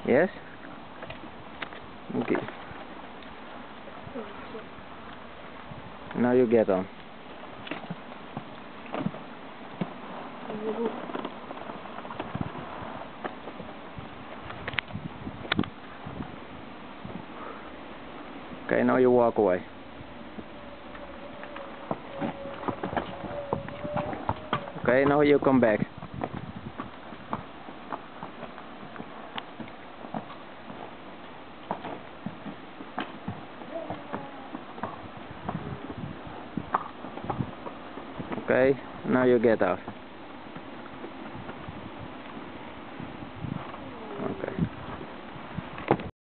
Yes? Okay. Now you get on. Okay, now you walk away. Okay, now you come back. Okay, now you get off.